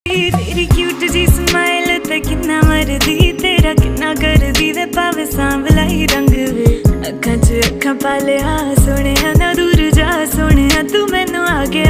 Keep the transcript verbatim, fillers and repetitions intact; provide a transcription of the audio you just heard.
तेरी क्यूट जी स्माइल ते किन्ना मरदी तेरा किन्ना करदी वे भावे सांवला ही रंग वे अखां च अखां पा लिया सोहणिया ना दूर जा सोहणिया तू मैनू आ गया